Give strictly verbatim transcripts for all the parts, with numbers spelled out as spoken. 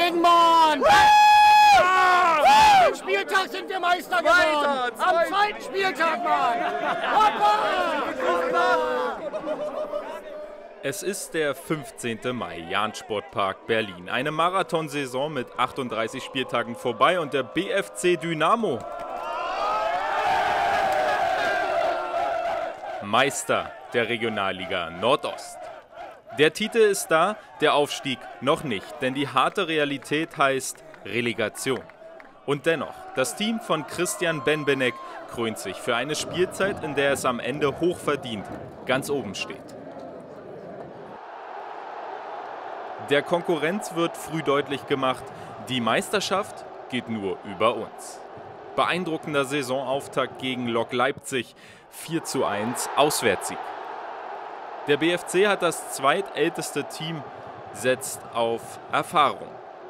Ding, Mann! Am Spieltag sind wir Meister geworden! Am zweiten Spieltag, Mann! Es ist der fünfzehnte Mai, Jahn-Sportpark Berlin. Eine Marathonsaison mit achtunddreißig Spieltagen vorbei und der B F C Dynamo Meister der Regionalliga Nordost. Der Titel ist da, der Aufstieg noch nicht, denn die harte Realität heißt Relegation. Und dennoch, das Team von Christian Benbenek krönt sich für eine Spielzeit, in der es am Ende hochverdient ganz oben steht. Der Konkurrenz wird früh deutlich gemacht, die Meisterschaft geht nur über uns. Beeindruckender Saisonauftakt gegen Lok Leipzig, vier zu eins Auswärtssieg. Der B F C hat das zweitälteste Team, setzt auf Erfahrung.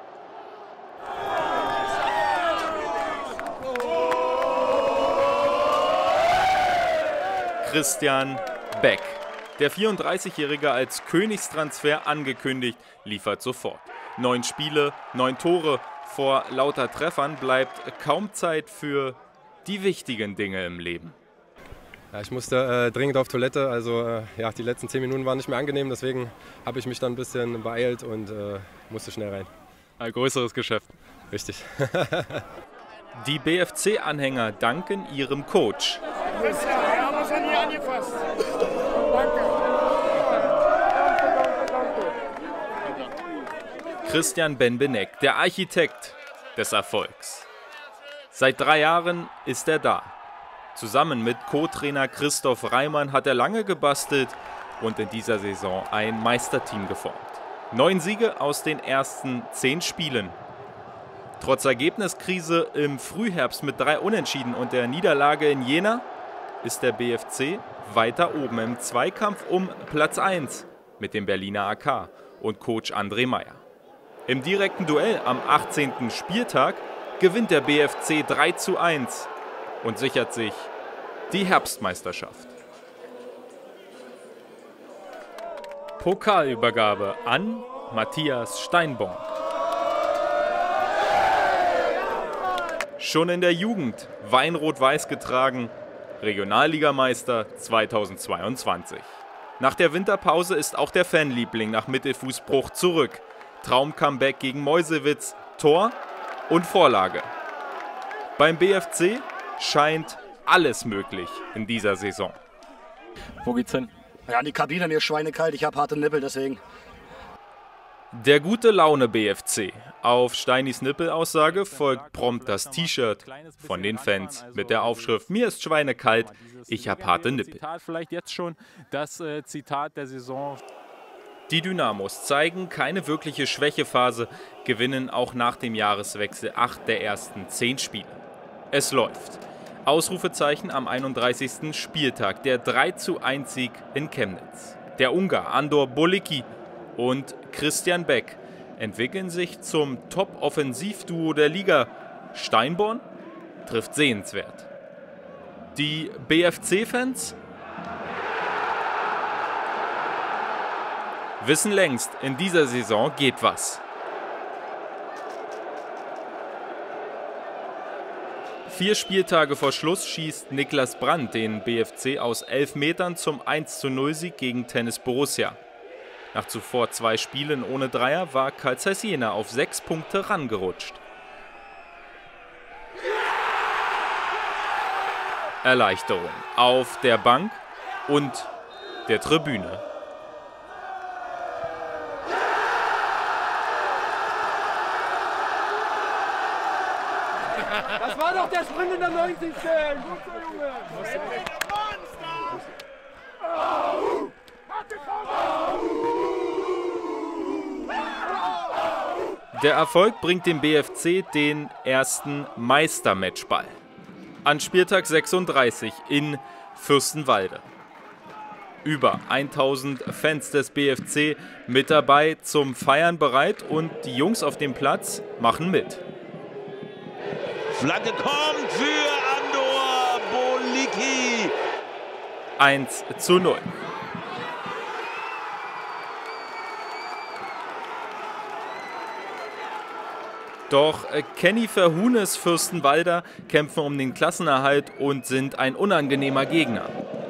Christian Beck. Der vierunddreißigjährige als Königstransfer angekündigt, liefert sofort. Neun Spiele, neun Tore. Vor lauter Treffern bleibt kaum Zeit für die wichtigen Dinge im Leben. Ja, ich musste äh, dringend auf Toilette, also äh, ja, die letzten zehn Minuten waren nicht mehr angenehm, deswegen habe ich mich dann ein bisschen beeilt und äh, musste schnell rein. Ein größeres Geschäft. Richtig. Die B F C-Anhänger danken ihrem Coach. Wir haben uns an nie angefasst. Danke. Christian Benbenek, der Architekt des Erfolgs. Seit drei Jahren ist er da. Zusammen mit Co-Trainer Christoph Reimann hat er lange gebastelt und in dieser Saison ein Meisterteam geformt. Neun Siege aus den ersten zehn Spielen. Trotz Ergebniskrise im Frühherbst mit drei Unentschieden und der Niederlage in Jena ist der B F C weiter oben im Zweikampf um Platz eins mit dem Berliner A K und Coach André Meyer. Im direkten Duell am achtzehnten Spieltag gewinnt der B F C drei zu eins und sichert sich die Herbstmeisterschaft. Pokalübergabe an Matthias Steinborn. Schon in der Jugend Weinrot-Weiß getragen, Regionalligameister zweitausendzweiundzwanzig. Nach der Winterpause ist auch der Fanliebling nach Mittelfußbruch zurück. Traum-Comeback gegen Meuselwitz, Tor und Vorlage. Beim B F C scheint alles möglich in dieser Saison. Wo geht's hin? Ja, in die Kabine, mir ist schweinekalt, ich habe harte Nippel, deswegen. Der gute Laune B F C. Auf Steinis Nippelaussage folgt prompt das T-Shirt von den Fans mit der Aufschrift: Mir ist schweinekalt, ich habe harte Nippel. Vielleicht jetzt schon das Zitat der Saison. Die Dynamos zeigen keine wirkliche Schwächephase, gewinnen auch nach dem Jahreswechsel acht der ersten zehn Spiele. Es läuft. Ausrufezeichen am einunddreißigsten Spieltag, der drei zu eins Sieg in Chemnitz. Der Ungar Andor Bolicki und Christian Beck entwickeln sich zum Top-Offensivduo der Liga. Steinborn trifft sehenswert. Die B F C-Fans wissen längst, in dieser Saison geht was. Vier Spieltage vor Schluss schießt Niklas Brandt den B F C aus elf Metern zum eins zu null Sieg gegen Tennis Borussia. Nach zuvor zwei Spielen ohne Dreier war Carl Zeiss Jena auf sechs Punkte rangerutscht. Erleichterung auf der Bank und der Tribüne. Das war doch der Sprint in der neunzigsten Junge! Der Erfolg bringt dem B F C den ersten Meistermatchball. An Spieltag sechsunddreißig in Fürstenwalde. Über tausend Fans des B F C mit dabei, zum Feiern bereit, und die Jungs auf dem Platz machen mit. Flanke kommt für Andor Bolicki. eins zu null. Doch Kenny Verhunes Fürstenwalder kämpfen um den Klassenerhalt und sind ein unangenehmer Gegner.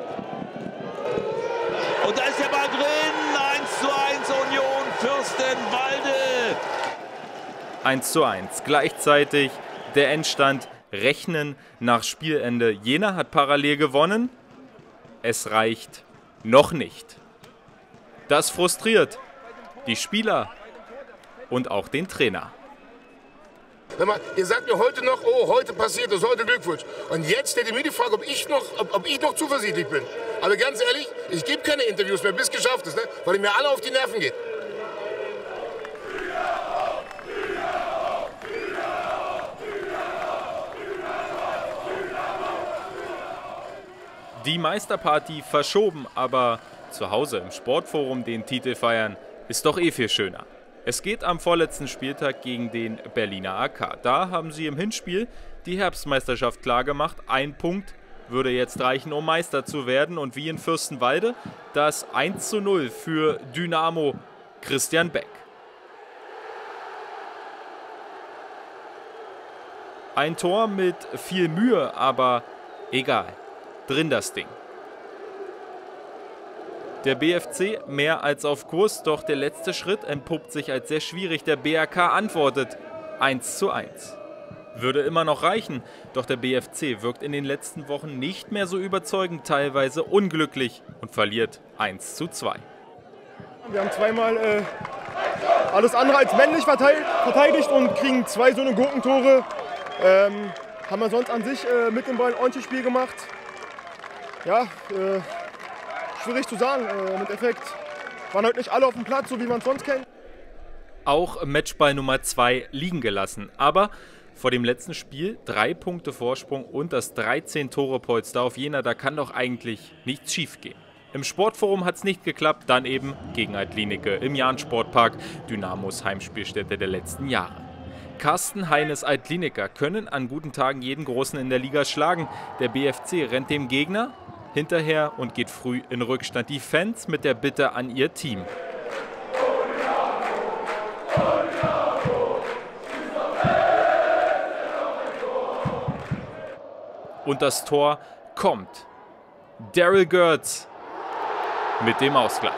Und da ist der Ball drin. eins zu eins Union Fürstenwalde. eins zu eins. Gleichzeitig der Endstand rechnen nach Spielende. Jena hat parallel gewonnen. Es reicht noch nicht. Das frustriert die Spieler und auch den Trainer. Sag mal, ihr sagt mir heute noch, oh, heute passiert das, heute Glückwunsch. Und jetzt stellt ihr mir die Frage, ob ich noch, ob, ob ich noch zuversichtlich bin. Aber ganz ehrlich, ich gebe keine Interviews mehr, bis es geschafft ist, ne? Weil ihr mir alle auf die Nerven geht. Die Meisterparty verschoben, aber zu Hause im Sportforum den Titel feiern, ist doch eh viel schöner. Es geht am vorletzten Spieltag gegen den Berliner A K. Da haben sie im Hinspiel die Herbstmeisterschaft klargemacht. Ein Punkt würde jetzt reichen, um Meister zu werden. Und wie in Fürstenwalde das eins zu null für Dynamo Christian Beck. Ein Tor mit viel Mühe, aber egal. Drin das Ding. Der B F C mehr als auf Kurs, doch der letzte Schritt entpuppt sich als sehr schwierig. Der B R K antwortet eins zu eins. Würde immer noch reichen, doch der B F C wirkt in den letzten Wochen nicht mehr so überzeugend, teilweise unglücklich und verliert eins zu zwei. Wir haben zweimal äh, alles andere als männlich verteidigt und kriegen zwei so eine Gurkentore. Ähm, haben wir sonst an sich äh, mit dem Ball ein ordentliches Spiel gemacht. Ja, äh, schwierig zu sagen, äh, mit Effekt. Waren heute nicht alle auf dem Platz, so wie man es sonst kennt. Auch Matchball Nummer zwei liegen gelassen, aber vor dem letzten Spiel drei Punkte Vorsprung und das dreizehn-Tore-Polster auf Jena, da kann doch eigentlich nichts schief gehen. Im Sportforum hat es nicht geklappt, dann eben gegen Altlinike im Jahn-Sportpark, Dynamos Heimspielstätte der letzten Jahre. Carsten Heines Altliniker können an guten Tagen jeden Großen in der Liga schlagen. Der B F C rennt dem Gegner hinterher und geht früh in Rückstand. Die Fans mit der Bitte an ihr Team. Und das Tor kommt. Daryl Görz mit dem Ausgleich.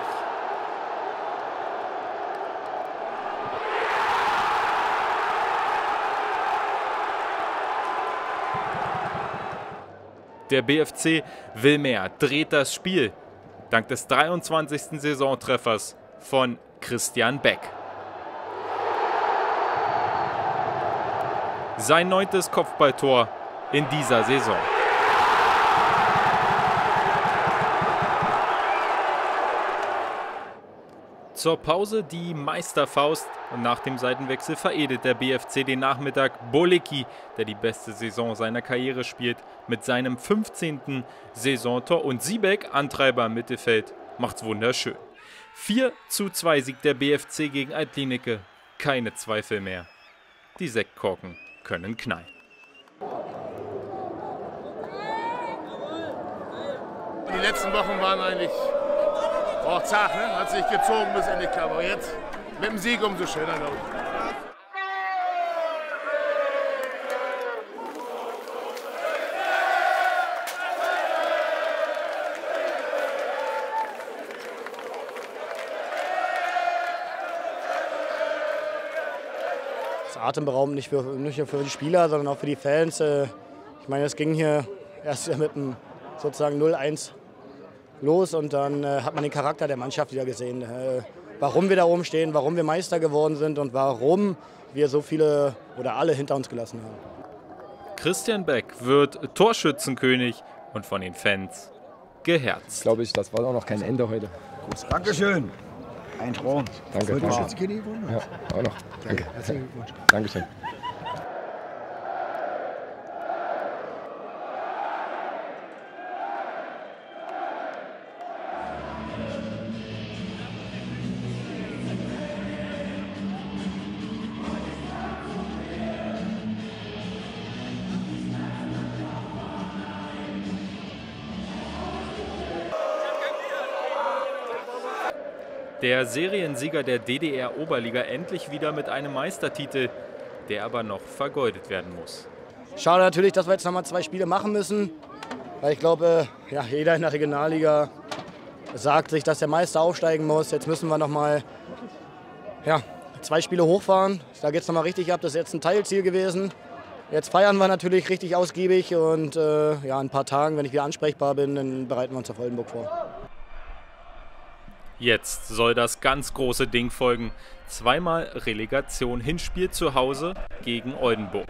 Der B F C will mehr, dreht das Spiel, dank des dreiundzwanzigsten Saisontreffers von Christian Beck. Sein neuntes Kopfballtor in dieser Saison. Zur Pause die Meisterfaust und nach dem Seitenwechsel veredelt der B F C den Nachmittag. Bolicki, der die beste Saison seiner Karriere spielt, mit seinem fünfzehnten Saisontor und Siebeck, Antreiber im Mittelfeld, macht's wunderschön. vier zu zwei siegt der B F C gegen Altlinike. Keine Zweifel mehr. Die Sektkorken können knallen. Die letzten Wochen waren eigentlich auch zart, ne? Hat sich gezogen bis Ende klar. Aber jetzt mit dem Sieg umso schöner, glaube ich. Das ist atemberaubend, nicht, für, nicht nur für die Spieler, sondern auch für die Fans. Ich meine, es ging hier erst mit einem sozusagen null eins los und dann äh, hat man den Charakter der Mannschaft wieder gesehen. Äh, warum wir da oben stehen, warum wir Meister geworden sind und warum wir so viele oder alle hinter uns gelassen haben. Christian Beck wird Torschützenkönig und von den Fans geherzt. Glaube ich, das war auch noch kein Ende heute. Dankeschön. Ein Traum. Danke. Torschützenkönig geworden? Ja, auch noch. Danke. Herzlichen Glückwunsch. Dankeschön. Der Seriensieger der D D R-Oberliga endlich wieder mit einem Meistertitel. der aber noch vergeudet werden muss. Schade natürlich, dass wir jetzt noch mal zwei Spiele machen müssen. Weil ich glaube, ja, jeder in der Regionalliga sagt sich, dass der Meister aufsteigen muss. Jetzt müssen wir noch mal ja, zwei Spiele hochfahren. Da geht es noch mal richtig ab. Das ist jetzt ein Teilziel gewesen. Jetzt feiern wir natürlich richtig ausgiebig und äh, ja, in ein paar Tagen, wenn ich wieder ansprechbar bin, dann bereiten wir uns auf Oldenburg vor. Jetzt soll das ganz große Ding folgen. Zweimal Relegation, Hinspiel zu Hause gegen Oldenburg.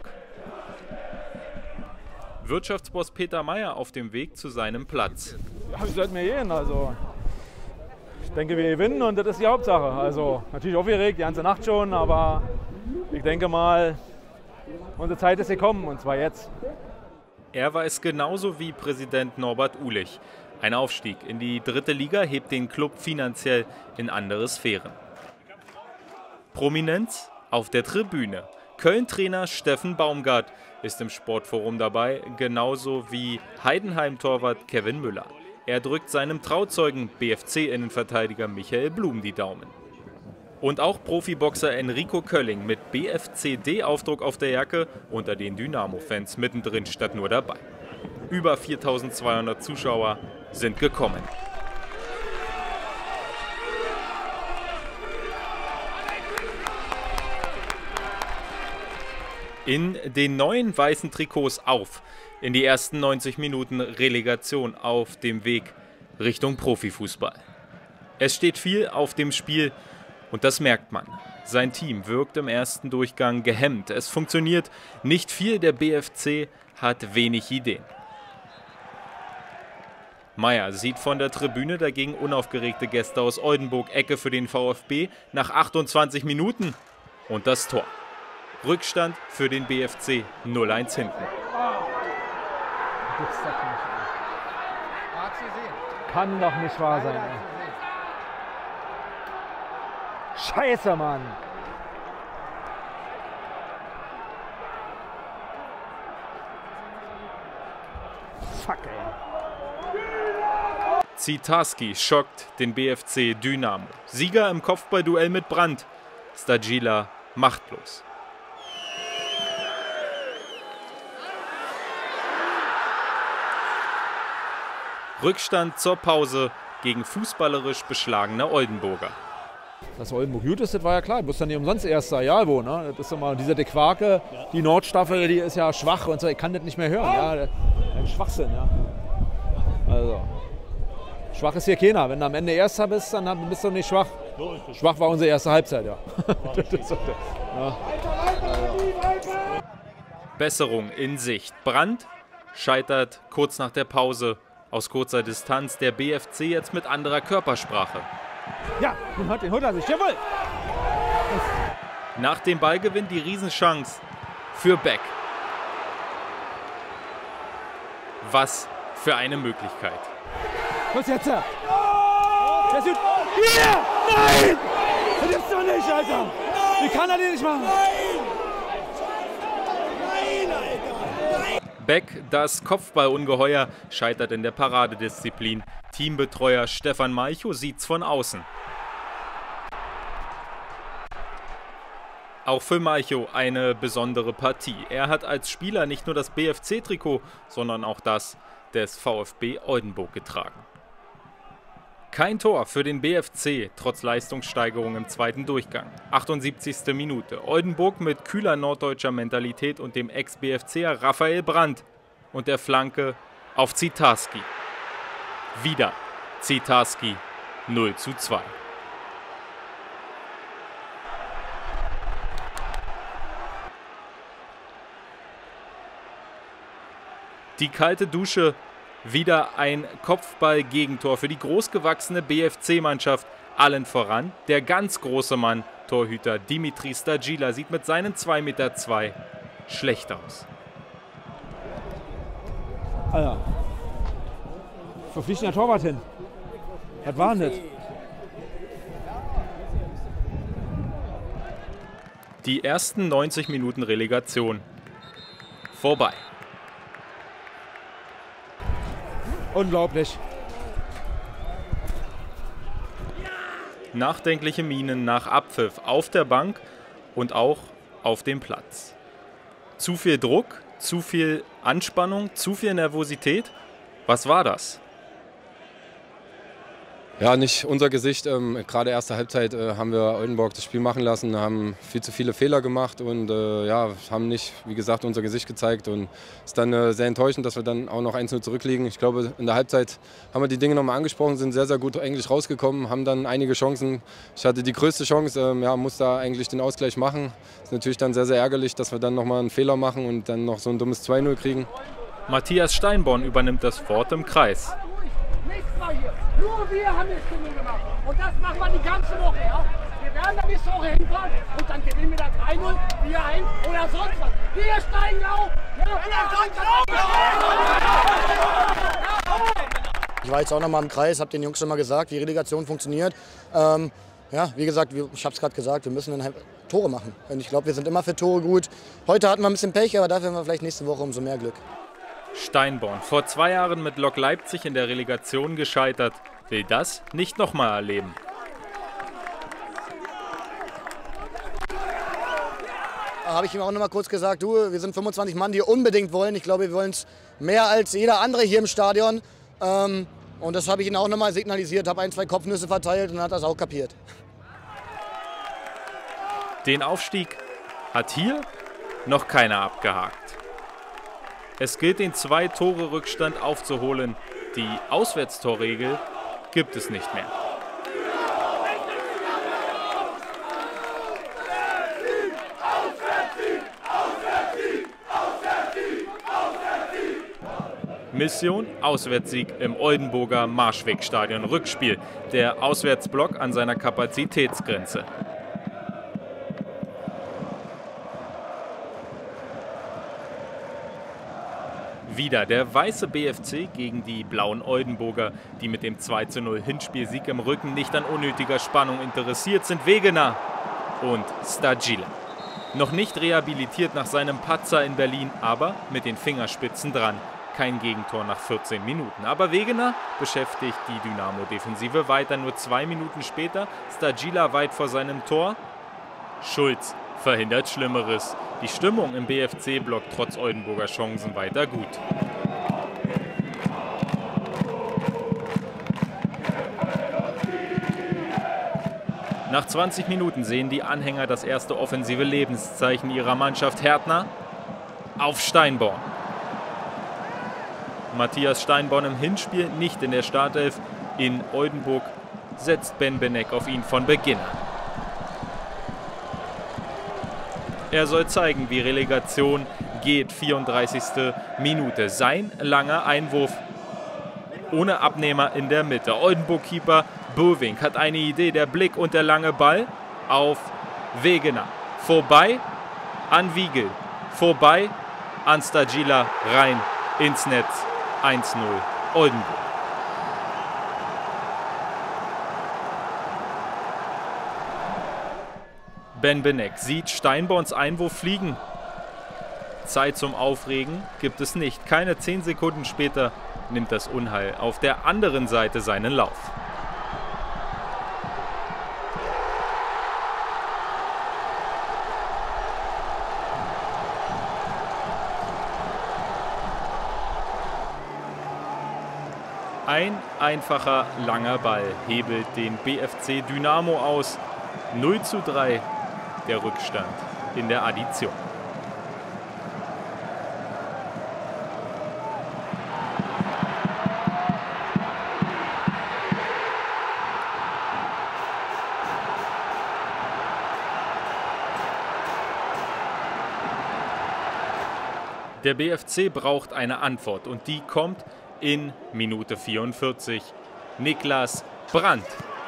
Wirtschaftsboss Peter Meyer auf dem Weg zu seinem Platz. Ja, wie sollten wir gehen? Also, ich denke, wir gewinnen und das ist die Hauptsache. Also, natürlich aufgeregt, die ganze Nacht schon, aber ich denke mal, unsere Zeit ist gekommen und zwar jetzt. Er weiß genauso wie Präsident Norbert Uhlich. Ein Aufstieg in die dritte Liga hebt den Klub finanziell in andere Sphären. Prominenz auf der Tribüne. Köln-Trainer Steffen Baumgart ist im Sportforum dabei, genauso wie Heidenheim-Torwart Kevin Müller. Er drückt seinem Trauzeugen B F C-Innenverteidiger Michael Blum die Daumen. Und auch Profiboxer Enrico Kölling mit B F C D-Aufdruck auf der Jacke unter den Dynamo-Fans mittendrin statt nur dabei. Über viertausendzweihundert Zuschauer sind gekommen. In den neuen weißen Trikots auf, in die ersten neunzig Minuten Relegation auf dem Weg Richtung Profifußball. Es steht viel auf dem Spiel und das merkt man. Sein Team wirkt im ersten Durchgang gehemmt. Es funktioniert nicht viel, der B F C hat wenig Ideen. Meyer sieht von der Tribüne dagegen unaufgeregte Gäste aus Oldenburg, Ecke für den VfB nach achtundzwanzig Minuten und das Tor. Rückstand für den B F C null eins hinten. Kann doch nicht wahr sein. Ey. Scheiße, Mann. Fuck, ey. Zitarski schockt den B F C Dynamo. Sieger im Kopfballduell mit Brandt. Stagila machtlos. Rückstand zur Pause gegen fußballerisch beschlagene Oldenburger. Dass Oldenburg gut ist, das war ja klar. Du bist ja nicht umsonst erster, egal wo. Ne? Das ist immer diese De Quarke, die Nordstaffel, die ist ja schwach und so. Ich kann das nicht mehr hören. Ja? Ein Schwachsinn, ja. Also, schwach ist hier keiner. Wenn du am Ende Erster bist, dann bist du nicht schwach. Schwach war unsere erste Halbzeit, ja. Ja. Besserung in Sicht. Brandt scheitert kurz nach der Pause. Aus kurzer Distanz der B F C jetzt mit anderer Körpersprache. Ja, den hat, den holt er sich, jawohl! Nach dem Ballgewinn die Riesenchance für Beck. Was für eine Möglichkeit. Was jetzt? Der Süd. Hier! Nein! Das gibt's doch nicht, Alter! Wie kann er den nicht machen? Beck, das Kopfballungeheuer, scheitert in der Paradedisziplin. Teambetreuer Stefan Malchow sieht's von außen. Auch für Malchow eine besondere Partie. Er hat als Spieler nicht nur das B F C-Trikot, sondern auch das des VfB Oldenburg getragen. Kein Tor für den B F C, trotz Leistungssteigerung im zweiten Durchgang. achtundsiebzigste Minute. Oldenburg mit kühler norddeutscher Mentalität und dem Ex-B F C'er Raphael Brandt und der Flanke auf Zitarski. Wieder Zitarski null zu zwei. Die kalte Dusche. Wieder ein Kopfball-Gegentor für die großgewachsene B F C-Mannschaft. Allen voran der ganz große Mann, Torhüter Dimitri Stagila, sieht mit seinen zwei Meter zwei schlecht aus. Alter, wo fliegt denn der Torwart hin? Was war denn das? Die ersten neunzig Minuten Relegation vorbei. Unglaublich. Nachdenkliche Mienen nach Abpfiff auf der Bank und auch auf dem Platz. Zu viel Druck, zu viel Anspannung, zu viel Nervosität? Was war das? Ja, nicht unser Gesicht. Ähm, gerade erste Halbzeit äh, haben wir Oldenburg das Spiel machen lassen, haben viel zu viele Fehler gemacht und äh, ja, haben nicht, wie gesagt, unser Gesicht gezeigt. Und es ist dann äh, sehr enttäuschend, dass wir dann auch noch eins null zurückliegen. Ich glaube, in der Halbzeit haben wir die Dinge nochmal angesprochen, sind sehr, sehr gut eigentlich rausgekommen, haben dann einige Chancen. Ich hatte die größte Chance, ähm, ja, muss da eigentlich den Ausgleich machen. Ist natürlich dann sehr, sehr ärgerlich, dass wir dann nochmal einen Fehler machen und dann noch so ein dummes zwei null kriegen. Matthias Steinborn übernimmt das Wort im Kreis. Nichts mal hier. Nur wir haben das Turnier gemacht. Und das machen wir die ganze Woche. Ja? Wir werden da nächste Woche hinfahren und dann gewinnen wir da drei null, vier eins oder sonst was. Wir steigen auf. Ich war jetzt auch noch mal im Kreis, habe den Jungs schon mal gesagt, wie Relegation funktioniert. Ähm, ja, wie gesagt, ich habe es gerade gesagt, wir müssen dann halt Tore machen. Und ich glaube, wir sind immer für Tore gut. Heute hatten wir ein bisschen Pech, aber dafür haben wir vielleicht nächste Woche umso mehr Glück. Steinborn, vor zwei Jahren mit Lok Leipzig in der Relegation gescheitert, will das nicht nochmal erleben. Habe ich ihm auch noch mal kurz gesagt, du, wir sind fünfundzwanzig Mann, die unbedingt wollen. Ich glaube, wir wollen es mehr als jeder andere hier im Stadion. Ähm, und das habe ich ihm auch noch mal signalisiert, habe ein, zwei Kopfnüsse verteilt und dann hat er es auch kapiert. Den Aufstieg hat hier noch keiner abgehakt. Es gilt, den Zwei-Tore-Rückstand aufzuholen. Die Auswärtstorregel gibt es nicht mehr. Mission Auswärtssieg im Oldenburger Marschwegstadion. Rückspiel. Der Auswärtsblock an seiner Kapazitätsgrenze. Wieder der weiße B F C gegen die blauen Oldenburger, die mit dem zwei zu null Hinspielsieg im Rücken nicht an unnötiger Spannung interessiert sind. Wegener und Stagila. Noch nicht rehabilitiert nach seinem Patzer in Berlin, aber mit den Fingerspitzen dran. Kein Gegentor nach vierzehn Minuten. Aber Wegener beschäftigt die Dynamo-Defensive weiter. Nur zwei Minuten später Stagila weit vor seinem Tor. Schulz verhindert Schlimmeres. Die Stimmung im B F C-Block trotz Oldenburger Chancen weiter gut. Nach zwanzig Minuten sehen die Anhänger das erste offensive Lebenszeichen ihrer Mannschaft. Härtner auf Steinborn. Matthias Steinborn im Hinspiel nicht in der Startelf. In Oldenburg setzt Ben Beneck auf ihn von Beginn an. Er soll zeigen, wie Relegation geht. vierunddreißigste Minute. Sein langer Einwurf ohne Abnehmer in der Mitte. Oldenburg-Keeper Böwing hat eine Idee. Der Blick und der lange Ball auf Wegener. Vorbei an Wiegel. Vorbei an Stagila. Rein ins Netz. eins null Oldenburg. Ben Beneck sieht Steinborns Einwurf fliegen. Zeit zum Aufregen gibt es nicht. Keine zehn Sekunden später nimmt das Unheil auf der anderen Seite seinen Lauf. Ein einfacher langer Ball hebelt den B F C Dynamo aus. null zu drei der Rückstand in der Addition. Der B F C braucht eine Antwort und die kommt in Minute vierundvierzig. Niklas Brandt.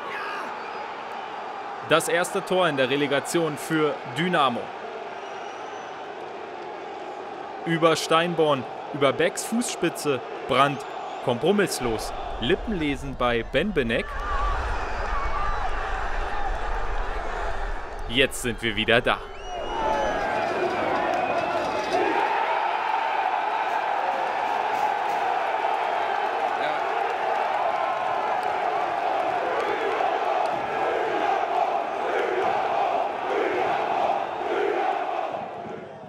Das erste Tor in der Relegation für Dynamo. Über Steinborn, über Becks Fußspitze, Brandt kompromisslos. Lippenlesen bei Ben Beneck. Jetzt sind wir wieder da.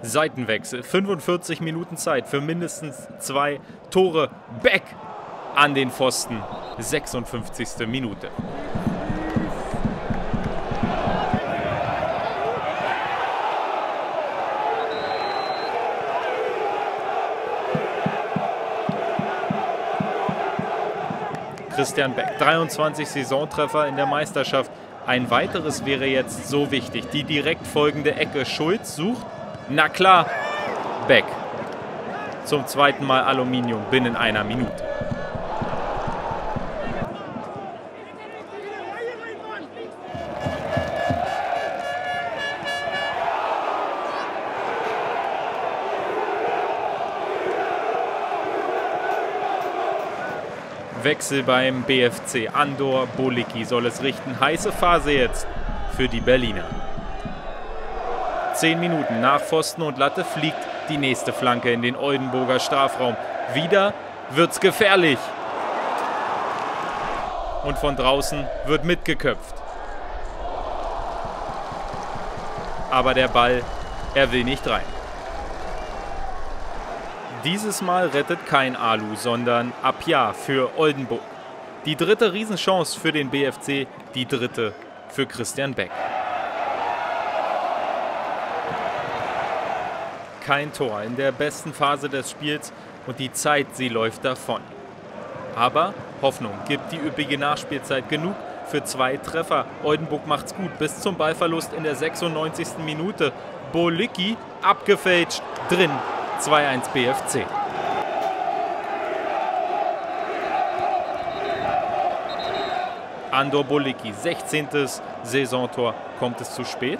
Seitenwechsel, fünfundvierzig Minuten Zeit für mindestens zwei Tore. Beck an den Pfosten, sechsundfünfzigste Minute. Christian Beck, dreiundzwanzig Saisontreffer in der Meisterschaft. Ein weiteres wäre jetzt so wichtig. Die direkt folgende Ecke. Schulz sucht. Na klar, Beck. Zum zweiten Mal Aluminium binnen einer Minute. Wechsel beim B F C. Andor Bolicki soll es richten. Heiße Phase jetzt für die Berliner. Zehn Minuten nach Pfosten und Latte fliegt die nächste Flanke in den Oldenburger Strafraum. Wieder wird's gefährlich. Und von draußen wird mitgeköpft. Aber der Ball, er will nicht rein. Dieses Mal rettet kein Alu, sondern Appiah für Oldenburg. Die dritte Riesenchance für den B F C, die dritte für Christian Beck. Kein Tor in der besten Phase des Spiels und die Zeit, sie läuft davon. Aber Hoffnung gibt die üppige Nachspielzeit genug für zwei Treffer. Oldenburg macht's gut bis zum Ballverlust in der sechsundneunzigsten Minute. Bolicki abgefälscht, drin. zwei eins B F C. Andor Bolicki, sechzehntes Saisontor. Kommt es zu spät?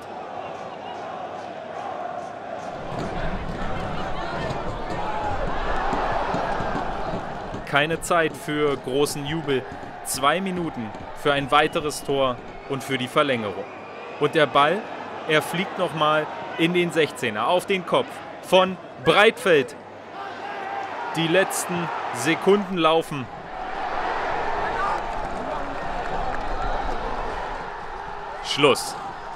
Keine Zeit für großen Jubel. Zwei Minuten für ein weiteres Tor und für die Verlängerung. Und der Ball, er fliegt nochmal in den sechzehner auf den Kopf von Breitfeld. Die letzten Sekunden laufen. Schluss.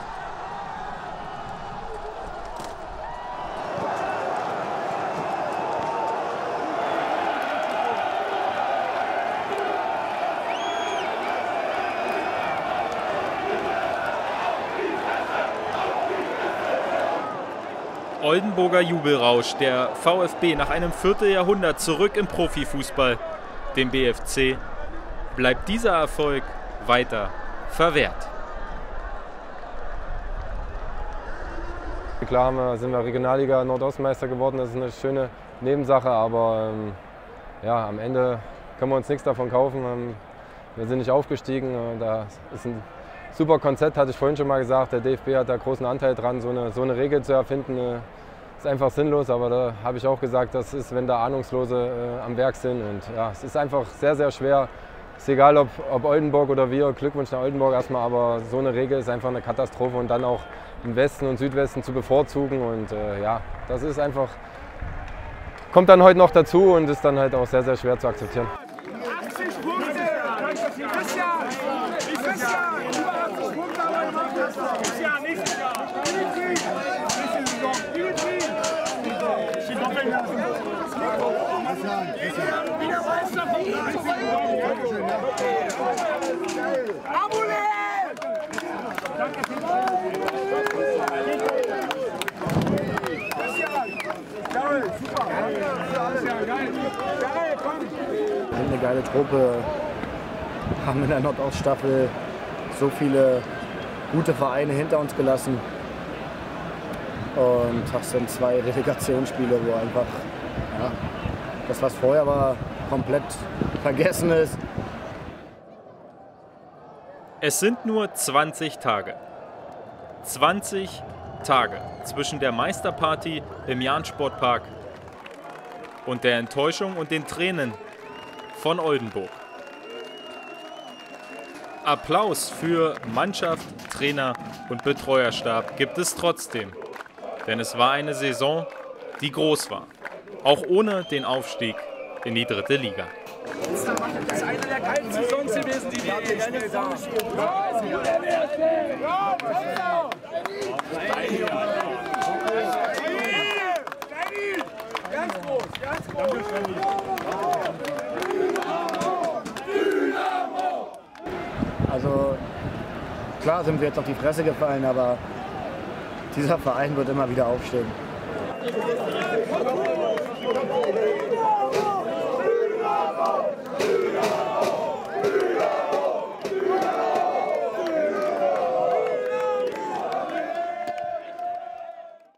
Oldenburger Jubelrausch, der VfB nach einem Vierteljahrhundert zurück im Profifußball. Dem B F C bleibt dieser Erfolg weiter verwehrt. Klar haben wir, sind wir Regionalliga Nordostmeister geworden, das ist eine schöne Nebensache, aber ähm, ja, am Ende können wir uns nichts davon kaufen. Ähm, wir sind nicht aufgestiegen, äh, da ist ein super Konzept, hatte ich vorhin schon mal gesagt. Der D F B hat da großen Anteil dran, so eine, so eine Regel zu erfinden. Äh, ist einfach sinnlos, aber da habe ich auch gesagt, das ist, wenn da Ahnungslose äh, am Werk sind. Und ja, es ist einfach sehr, sehr schwer. Ist egal, ob, ob Oldenburg oder wir, Glückwunsch nach Oldenburg erstmal, aber so eine Regel ist einfach eine Katastrophe und dann auch im Westen und Südwesten zu bevorzugen. Und äh, ja, das ist einfach, kommt dann heute noch dazu und ist dann halt auch sehr, sehr schwer zu akzeptieren. achtzig Punkte! Christian! Christian! Über achtzig Punkte, aber du machst das Christian, nächstes Jahr! Nächste Saison! Wieder Meister vom Abule! Danke Wir sind eine geile Truppe, haben in der Nordoststaffel so viele gute Vereine hinter uns gelassen. Und das sind zwei Relegationsspiele, wo einfach ja, das, was vorher war, komplett vergessen ist. Es sind nur zwanzig Tage. zwanzig Tage zwischen der Meisterparty im Jahn-Sportpark und der Enttäuschung und den Tränen von Oldenburg. Applaus für Mannschaft, Trainer und Betreuerstab gibt es trotzdem. Denn es war eine Saison, die groß war. Auch ohne den Aufstieg in die dritte Liga. Das ist eine der geilsten Saisons gewesen, die wir hier gespielt haben. Ja, Also klar sind wir jetzt auf die Fresse gefallen, aber dieser Verein wird immer wieder aufstehen.